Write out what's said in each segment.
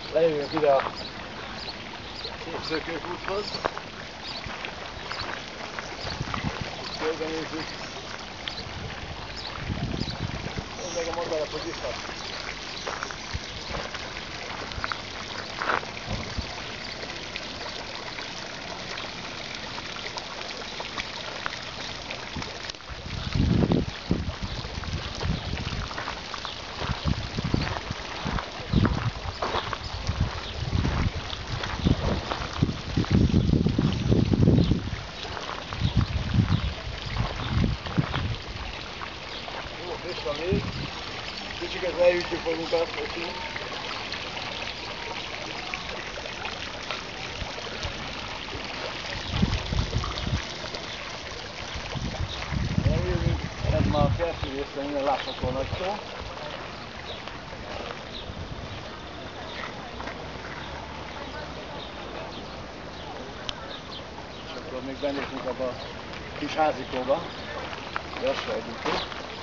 Lejövünk ide a szép szökőkúthoz. Körbenézzük. Ez meg a madarat iszhat. Friss a víz, kicsiket leütjük magunkat, hogy eljövünk, ez már a felső részben minden látható nagy szó. És akkor még benézünk abba a kis házikóba, lassan együtt.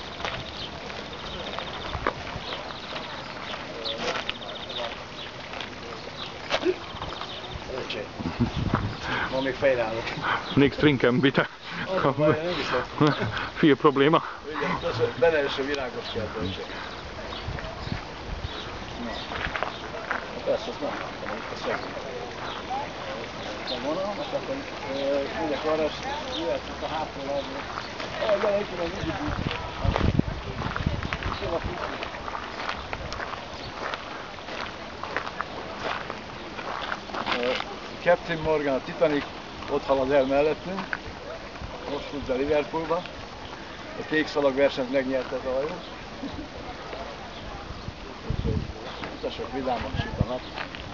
Ma még fejlálok. Niks drinken bitte. Az baj, nem iszok. Viel Probleme. Igen, beleeső virágos kertbölcsök. Na. Persze, azt nem láttam, hogy a szegény. A vonal, és akkor mindjárt arra, és jöhetünk a hátról arra. Gyere, itt tudom, így úgy. Szóval futni. Captain Morgan, a Titanic ott halad el mellettünk, most fut be Liverpoolba, a kék szalag versenyt megnyerte ez a hajó. Utasok vidáman süt a nap.